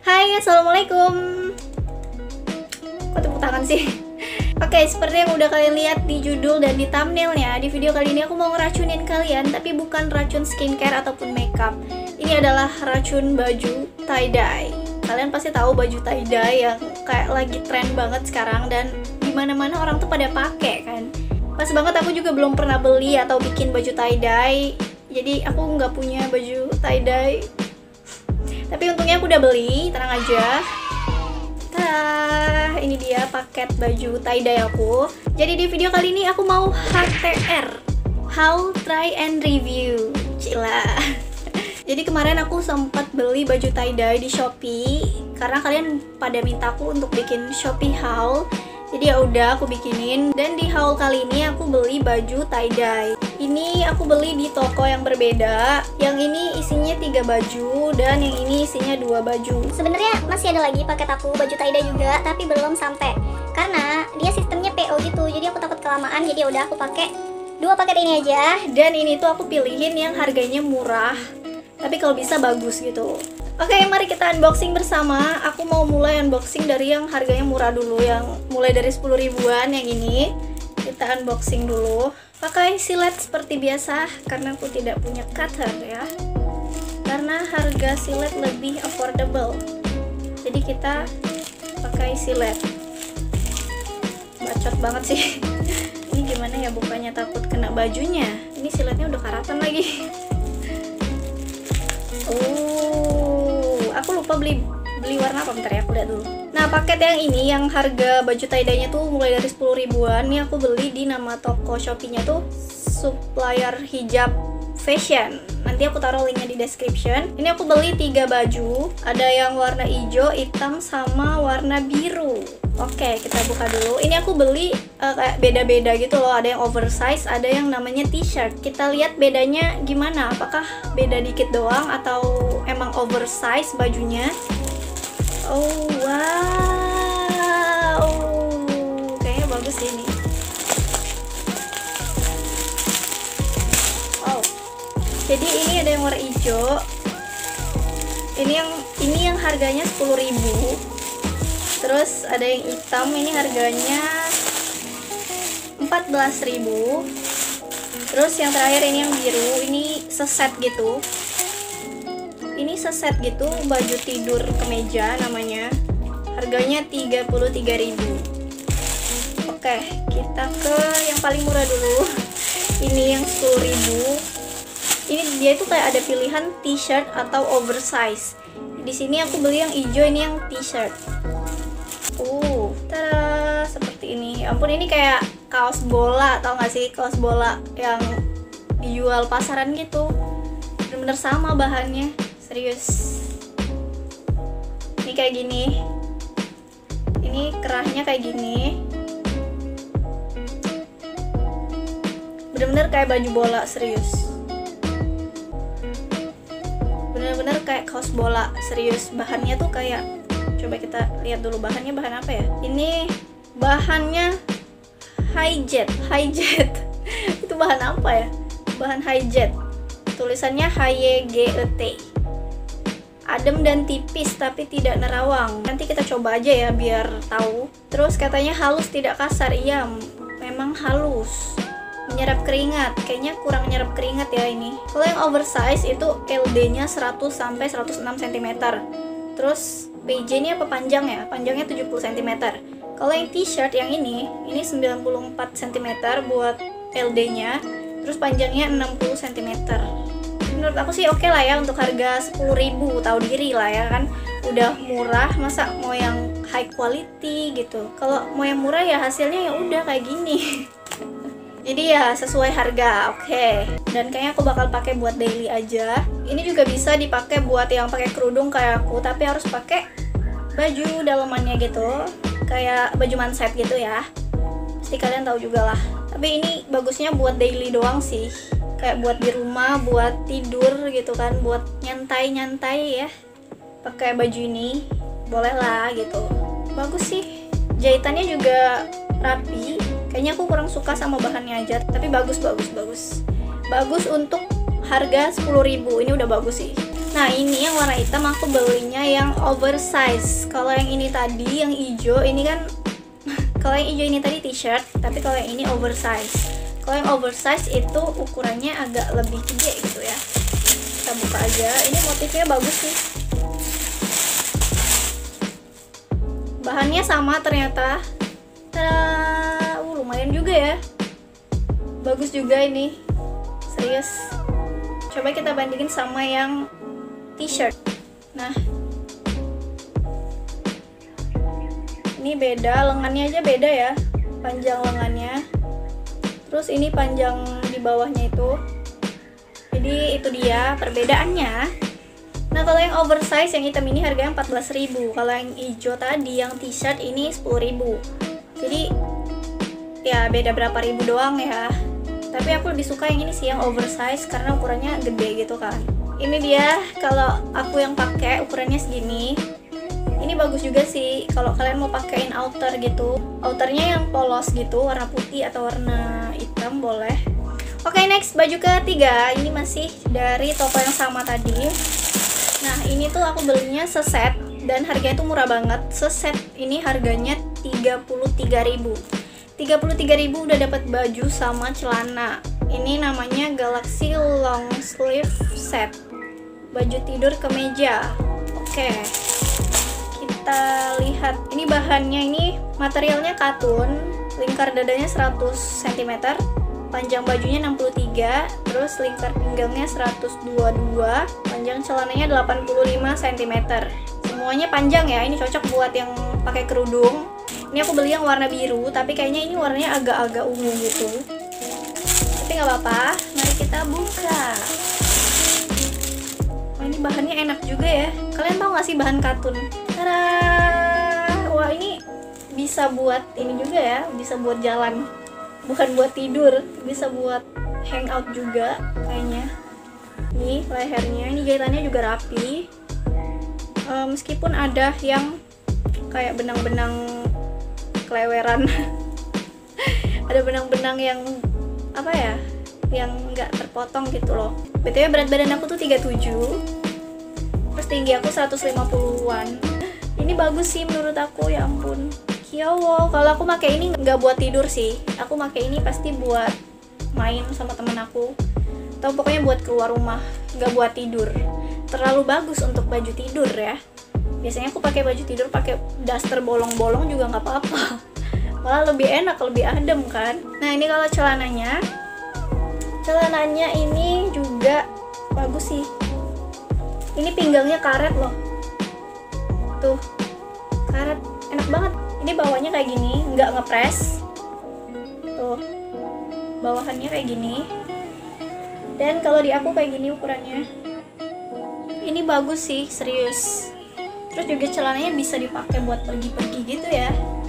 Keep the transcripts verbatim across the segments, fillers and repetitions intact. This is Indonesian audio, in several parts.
Hai, assalamualaikum. Kok tepuk tangan sih? Oke, seperti yang udah kalian lihat di judul dan di thumbnailnya, di video kali ini aku mau ngeracunin kalian, tapi bukan racun skincare ataupun makeup. Ini adalah racun baju tie-dye. Kalian pasti tahu baju tie-dye yang kayak lagi tren banget sekarang dan dimana-mana orang tuh pada pakai kan. Pas banget aku juga belum pernah beli atau bikin baju tie-dye, jadi aku nggak punya baju tie-dye. Tapi untungnya aku udah beli, tenang aja. Tah, ini dia paket baju tie-dye aku. Jadi di video kali ini aku mau H T R, Haul Try and Review. Cila. Jadi kemarin aku sempat beli baju tie-dye di Shopee karena kalian pada mintaku untuk bikin Shopee haul. Jadi ya udah aku bikinin, dan di haul kali ini aku beli baju tie-dye. Ini aku beli di toko yang berbeda. Yang ini isinya tiga baju dan yang ini isinya dua baju. Sebenarnya masih ada lagi paket aku baju tie-dye juga, tapi belum sampai karena dia sistemnya P O gitu. Jadi aku takut kelamaan, jadi udah aku pakai dua paket ini aja. Dan ini tuh aku pilihin yang harganya murah, tapi kalau bisa bagus gitu. Oke, mari kita unboxing bersama. Aku mau mulai unboxing dari yang harganya murah dulu, yang mulai dari sepuluh ribuan. Yang ini kita unboxing dulu. Pakai silet seperti biasa karena aku tidak punya cutter ya. Karena harga silet lebih affordable, jadi kita pakai silet. Bacot banget sih. Ini gimana ya bukanya, takut kena bajunya. Ini siletnya udah karatan lagi. Oh, aku lupa beli beli warna apa, bentar ya, aku lihat dulu. Nah, paket yang ini yang harga baju tie-dye-nya tuh mulai dari sepuluh ribuan. Ini aku beli di nama toko Shopee-nya tuh Supplier Hijab Fashion. Nanti aku taruh linknya di description. Ini aku beli tiga baju, ada yang warna hijau, hitam, sama warna biru. Oke, kita buka dulu. Ini aku beli uh, kayak beda-beda gitu loh. Ada yang oversize, ada yang namanya t-shirt. Kita lihat bedanya gimana. Apakah beda dikit doang atau emang oversize bajunya? Oh, wow. Kayaknya bagus ini. Oh. Jadi ini ada yang warna hijau. Ini yang ini yang harganya sepuluh ribu. Terus ada yang hitam, ini harganya empat belas ribu. Terus yang terakhir ini yang biru, ini seset gitu. Ini seset gitu, baju tidur kemeja namanya. Harganya tiga puluh tiga ribu. Oke, kita ke yang paling murah dulu. Ini yang sepuluh ribu. Ini dia itu kayak ada pilihan t-shirt atau oversize. Di sini aku beli yang hijau, ini yang t-shirt. Uh, tada, seperti ini. Ya ampun, ini kayak kaos bola, tau gak sih? Kaos bola yang dijual pasaran gitu. Bener-bener sama bahannya, serius. Ini kayak gini. Ini kerahnya kayak gini. Bener-bener kayak baju bola, serius. Bener-bener kayak kaos bola, serius. Bahannya tuh kayak, coba kita lihat dulu bahannya, bahan apa ya? Ini bahannya Hi-Jet, Hi-Jet. Itu bahan apa ya? Bahan Hi-Jet. Tulisannya H Y G E T. Adem dan tipis tapi tidak nerawang. Nanti kita coba aja ya biar tahu. Terus katanya halus tidak kasar. Iya, memang halus. Menyerap keringat. Kayaknya kurang menyerap keringat ya ini. Kalau yang oversize itu L D-nya seratus sampai seratus enam sentimeter. Terus P J ini apa panjang ya? Panjangnya tujuh puluh sentimeter. Kalau yang t-shirt yang ini, ini sembilan puluh empat sentimeter buat L D-nya. Terus panjangnya enam puluh sentimeter. Menurut aku sih oke okay lah ya untuk harga sepuluh ribu, tahu diri lah ya kan. Udah murah, masa mau yang high quality gitu. Kalau mau yang murah ya hasilnya ya udah kayak gini. Jadi ya sesuai harga, oke. Okay. Dan kayaknya aku bakal pakai buat daily aja. Ini juga bisa dipakai buat yang pakai kerudung kayak aku, tapi harus pakai baju dalamannya gitu, kayak baju manset gitu ya. Pasti kalian tahu juga lah. Tapi ini bagusnya buat daily doang sih. Kayak buat di rumah, buat tidur gitu kan, buat nyantai-nyantai ya. Pakai baju ini, boleh lah gitu. Bagus sih. Jahitannya juga rapi. Kayaknya aku kurang suka sama bahannya aja, tapi bagus bagus bagus. Bagus untuk harga sepuluh ribu. Ini udah bagus sih. Nah ini yang warna hitam aku belinya yang oversize. Kalau yang ini tadi yang hijau ini kan kalau yang hijau ini tadi t-shirt, tapi kalau yang ini oversize. Kalau yang oversize itu ukurannya agak lebih gede gitu ya. Kita buka aja. Ini motifnya bagus sih. Bahannya sama ternyata. Tada! Uh, lumayan juga ya. Bagus juga ini. Serius. Coba kita bandingin sama yang t-shirt. Nah, ini beda, lengannya aja beda ya, panjang lengannya. Terus ini panjang di bawahnya itu. Jadi itu dia perbedaannya. Nah kalau yang oversize yang hitam ini harganya empat belas ribu. Kalau yang hijau tadi yang t-shirt ini sepuluh ribu. Jadi ya beda berapa ribu doang ya. Tapi aku lebih suka yang ini sih, yang oversize, karena ukurannya gede gitu kan. Ini dia kalau aku yang pakai ukurannya segini. Ini bagus juga sih kalau kalian mau pakein outer gitu. Outernya yang polos gitu, warna putih atau warna hitam boleh. Oke, next baju ketiga. Ini masih dari toko yang sama tadi. Nah, ini tuh aku belinya seset dan harganya tuh murah banget. Seset ini harganya tiga puluh tiga ribu. tiga puluh tiga ribu udah dapat baju sama celana. Ini namanya Galaxy Long Sleeve Set. Baju tidur kemeja. Oke. Kita lihat. Ini bahannya ini materialnya katun, lingkar dadanya seratus sentimeter, panjang bajunya enam puluh tiga, terus lingkar pinggangnya seratus dua puluh dua, panjang celananya delapan puluh lima sentimeter. Semuanya panjang ya. Ini cocok buat yang pakai kerudung. Ini aku beli yang warna biru, tapi kayaknya ini warnanya agak-agak ungu gitu. Tapi nggak apa-apa, mari kita buka. Wah, ini bahannya enak juga ya. Kalian tahu nggak sih bahan katun? Tada! Wah, ini bisa buat ini juga ya, bisa buat jalan. Bukan buat tidur, bisa buat hangout juga kayaknya. Nih lehernya, ini jahitannya juga rapi. E, meskipun ada yang kayak benang-benang keleweran. Ada benang-benang yang apa ya, yang nggak terpotong gitu loh. B T W berat badan aku tuh tiga puluh tujuh, terus tinggi aku seratus lima puluhan. Ini bagus sih menurut aku, ya ampun. Kiowo. Kalau aku pakai ini nggak buat tidur sih, aku pakai ini pasti buat main sama temen aku, atau pokoknya buat keluar rumah, nggak buat tidur. Terlalu bagus untuk baju tidur ya. Biasanya aku pakai baju tidur pakai daster bolong-bolong juga nggak apa-apa, malah lebih enak, lebih adem kan. Nah ini kalau celananya, celananya ini juga bagus sih. Ini pinggangnya karet loh, tuh karet, enak banget. Ini bawahnya kayak gini, nggak ngepres, tuh bawahannya kayak gini. Dan kalau di aku kayak gini ukurannya. Ini bagus sih, serius. Terus juga celananya bisa dipakai buat pergi-pergi gitu ya.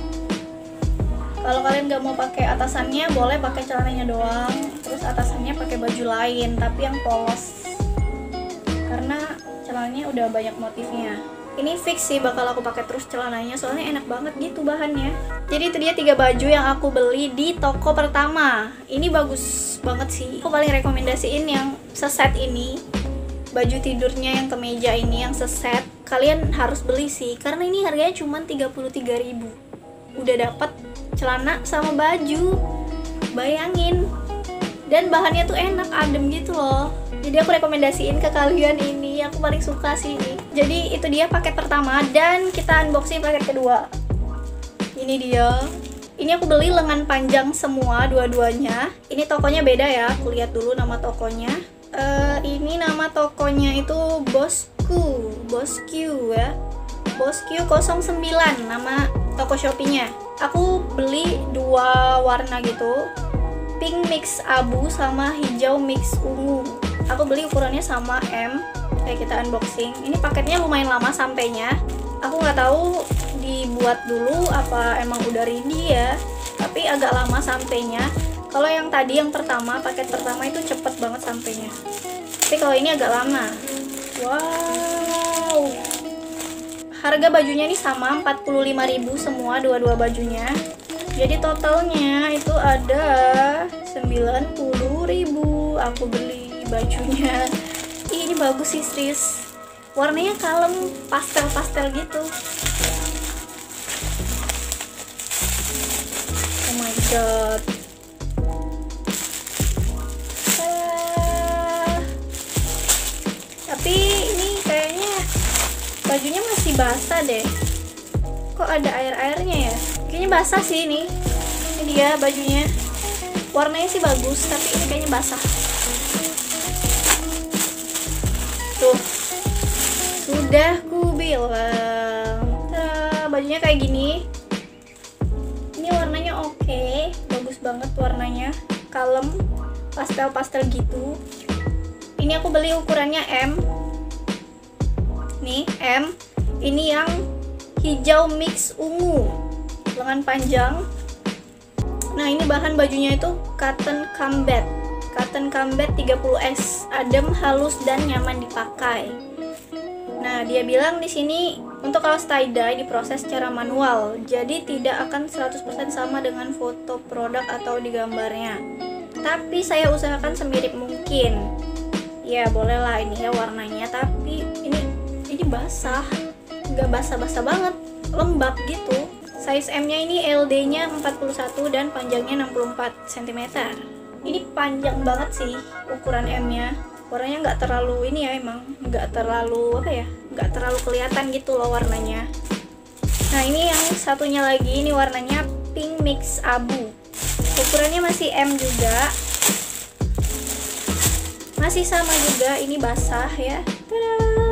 Kalau kalian nggak mau pakai atasannya, boleh pakai celananya doang. Terus atasannya pakai baju lain, tapi yang polos. Karena celananya udah banyak motifnya. Ini fix sih bakal aku pakai terus celananya, soalnya enak banget gitu bahannya. Jadi itu dia tiga baju yang aku beli di toko pertama. Ini bagus banget sih. Aku paling rekomendasiin yang seset ini. Baju tidurnya yang kemeja ini yang seset. Kalian harus beli sih, karena ini harganya cuma tiga puluh tiga ribu. Udah dapat celana sama baju. Bayangin. Dan bahannya tuh enak, adem gitu loh. Jadi aku rekomendasiin ke kalian ini, aku paling suka sih ini. Jadi itu dia paket pertama, dan kita unboxing paket kedua. Ini dia. Ini aku beli lengan panjang semua, dua-duanya. Ini tokonya beda ya, aku lihat dulu nama tokonya. Uh, ini nama tokonya itu Bosku, Bosku ya, Bosku nol sembilan nama toko Shopee-nya. Aku beli dua warna gitu, pink mix abu sama hijau mix ungu. Aku beli ukurannya sama M. Kayak kita unboxing. Ini paketnya lumayan lama sampainya. Aku nggak tahu dibuat dulu apa emang udah ready ya, tapi agak lama sampainya. Kalau yang tadi yang pertama, paket pertama itu cepet banget sampainya. Tapi kalau ini agak lama. Wow. Harga bajunya ini sama, empat puluh lima ribu semua dua-dua bajunya. Jadi totalnya itu ada sembilan puluh ribu aku beli bajunya. Ih, ini bagus sih, serius. warnanya kalem, pastel-pastel gitu. Oh my god. Ah. Tapi ini kayaknya bajunya masih basah deh. Kok ada air-airnya ya? Kayaknya basah sih ini. Ini dia bajunya. Warnanya sih bagus, tapi ini kayaknya basah. Tuh. Sudah ku bilang. Tada, bajunya kayak gini. Ini warnanya oke, bagus banget warnanya. Kalem, pastel-pastel gitu. Ini aku beli ukurannya M. Nih, M. Ini yang hijau mix ungu, lengan panjang. Nah, ini bahan bajunya itu cotton combat. Cotton combat tiga puluh S, adem, halus dan nyaman dipakai. Nah, dia bilang di sini untuk kaos tie dye diproses secara manual, jadi tidak akan seratus persen sama dengan foto produk atau di gambarnya. Tapi saya usahakan semirip mungkin. Ya, bolehlah ini ya warnanya, tapi ini ini basah. Nggak basah-basah banget, lembab gitu. Size M-nya ini L D-nya empat puluh satu dan panjangnya enam puluh empat sentimeter. Ini panjang banget sih ukuran M-nya. Warnanya nggak terlalu ini ya, emang nggak terlalu apa ya, nggak terlalu kelihatan gitu loh warnanya. Nah, ini yang satunya lagi, ini warnanya pink mix abu. Ukurannya masih M juga, masih sama juga. Ini basah ya. Tada!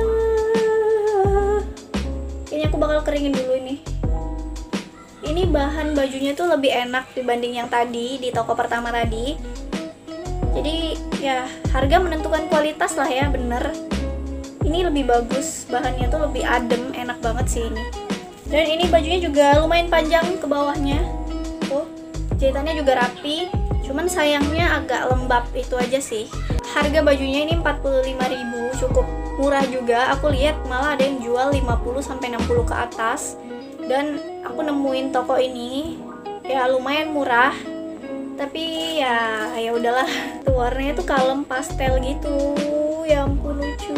Kayaknya aku bakal keringin dulu ini. Ini bahan bajunya tuh lebih enak dibanding yang tadi di toko pertama tadi. Jadi ya harga menentukan kualitas lah ya, bener. Ini lebih bagus, bahannya tuh lebih adem, enak banget sih ini. Dan ini bajunya juga lumayan panjang ke bawahnya. Tuh, jahitannya juga rapi. Cuman sayangnya agak lembab, itu aja sih. Harga bajunya ini empat puluh lima ribu, cukup murah juga. Aku lihat malah ada yang jual lima puluh sampai enam puluh ke atas. Dan aku nemuin toko ini ya lumayan murah. Tapi ya ya udahlah. Tuh, warnanya tuh kalem pastel gitu. Ya ampun, lucu.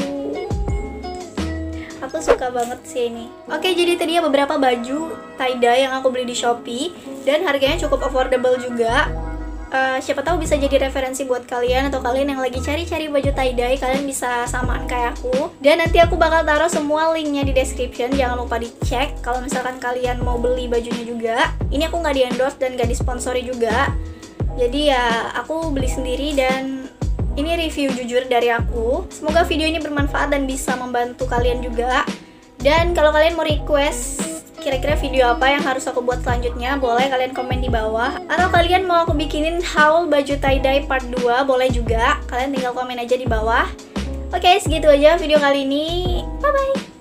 Aku suka banget sih ini. Oke, jadi tadi ya beberapa baju tie dye yang aku beli di Shopee dan harganya cukup affordable juga. Uh, siapa tahu bisa jadi referensi buat kalian, atau kalian yang lagi cari-cari baju tie-dye, kalian bisa samaan kayak aku. Dan nanti aku bakal taruh semua linknya di description, jangan lupa dicek kalau misalkan kalian mau beli bajunya juga. Ini aku nggak di endorse dan nggak disponsori juga, jadi ya aku beli sendiri dan ini review jujur dari aku. Semoga video ini bermanfaat dan bisa membantu kalian juga. Dan kalau kalian mau request kira-kira video apa yang harus aku buat selanjutnya, boleh kalian komen di bawah. Atau kalian mau aku bikinin haul baju tie-dye part dua, boleh juga. Kalian tinggal komen aja di bawah. Oke, segitu aja video kali ini. Bye-bye!